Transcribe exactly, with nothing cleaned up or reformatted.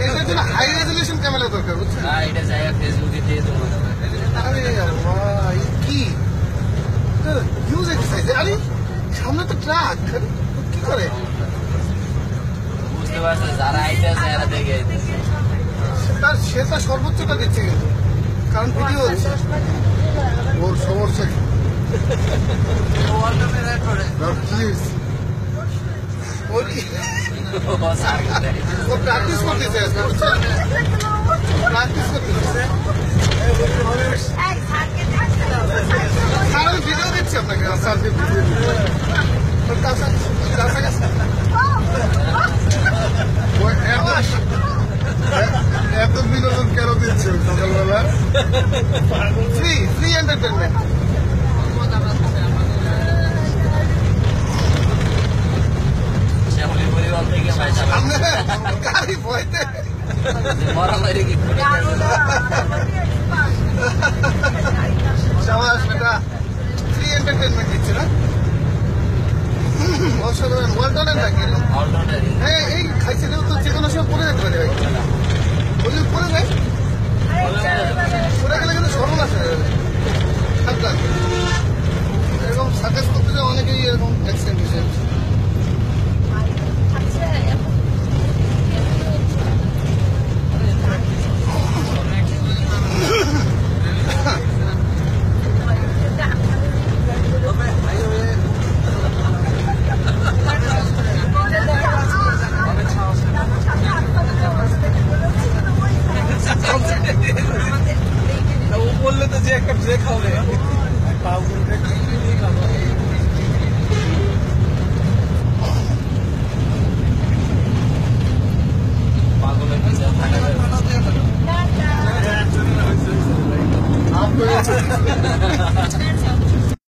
এটার জন্য high resolution camera দরকার, বুঝছেন? হ্যাঁ, এটা জায়গা ফেসবুকে দিয়ে দেবো। আরে আল্লাহ, এই কি হিউজ এক্সারসাইজ। আরে সামনে তো ট্রাক, কি করে? বুঝতে পারছো, যারা আইতেছে এরা দেখে তার সে তার সর্বোচ্চটা দিচ্ছে কিন্তু, কারণ ভিডিও হচ্ছে ওর সমস্যা কি? প্লিজ ও প্র্যাকটিস করতেছে, প্র্যাকটিস করতেছে। আমি ভিডিও দিচ্ছি আপনাকে, এত বিনোদন কেন দিচ্ছে সকালবেলা? Free free entertainment. গাড়ি ভয়তে সাবাস বেটা, ফ্রি এন্টারটেনমেন্ট দিচ্ছে না? অসাধারণ। ওয়ালটনের নাকি? হ্যাঁ, এই খাইছে তো যে কোনো সময় পড়ে যেতে পারে। বলি পড়ে যায়, পড়ে গেলে কিন্তু সর্বনাশ হয়ে যাবে। এরকম সার্কাস করতে যায় অনেকেই, এরকম অ্যাক্সিডেন্ট হয়েছে। বললে তো যে একটা ব্রেক হবে, পাগলের